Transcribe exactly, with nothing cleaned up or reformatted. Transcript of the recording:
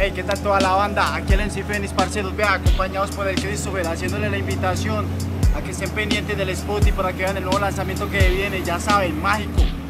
Hey, ¿qué tal toda la banda? Aquí el M C Fénix, parceros, vea, acompañados por el Christopher, haciéndole la invitación a que estén pendientes del Spotify para que vean el nuevo lanzamiento que viene, ya saben, mágico.